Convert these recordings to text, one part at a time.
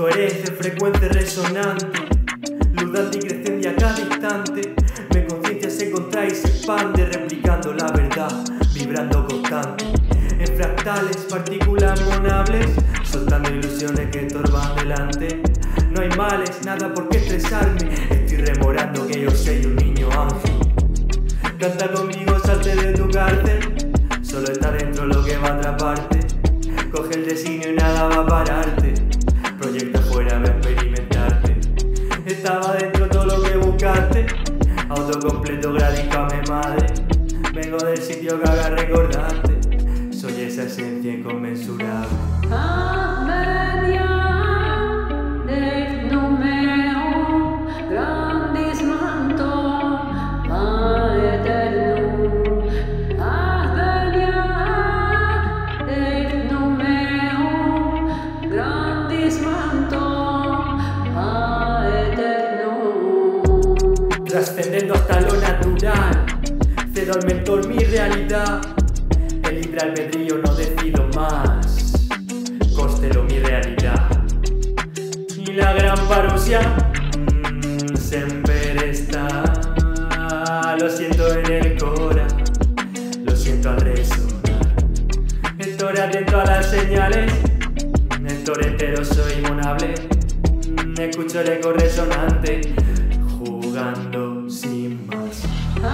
Coherencia, frecuencia resonante, luz dante y creciente a cada instante. Mi conciencia se contrae y se expande, replicando la verdad, vibrando constante. En fractales, partículas monables, soltando ilusiones que estorban delante. No hay males, nada por qué estresarme, estoy rememorando que yo soy un niño ángel. Canta conmigo, salte de tu cárcel, solo está dentro lo que va a atraparte. Coge el designio y nada va a pararte, proyecta afuera, va a experimentarte. Estaba dentro todo lo que buscaste, autocompleto, gradícame madre. Vengo del sitio que haga recordarte, soy esa esencia inconmensurable. Trascendiendo hasta lo natural, cedo al mentor mi realidad. El libre albedrío no decido más, constelo mi realidad. Y la gran parusia siempre está. Lo siento en el cora, lo siento al resonar. Estoy atento a las señales, estoy entero, soy monable. Escucho el eco resonante, jugando sin más.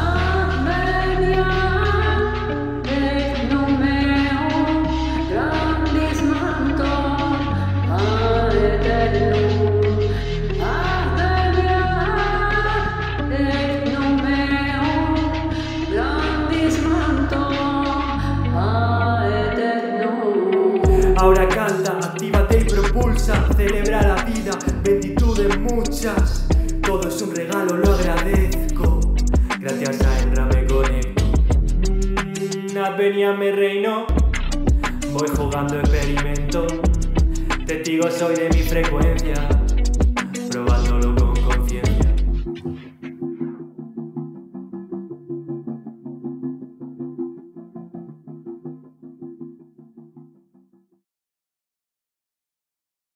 Ahora canta, actívate y propulsa, celebra la vida, beatitudes muchas. Todo es un regalo, lo agradezco. Gracias a Enra me conecto. Avenida me reino, voy jugando experimento. Testigo soy de mi frecuencia, probando